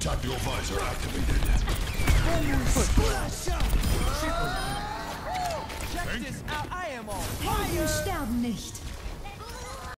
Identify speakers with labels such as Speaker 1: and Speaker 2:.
Speaker 1: Tactical visor activated.
Speaker 2: Check this out, I am on
Speaker 3: Helden sterben nicht.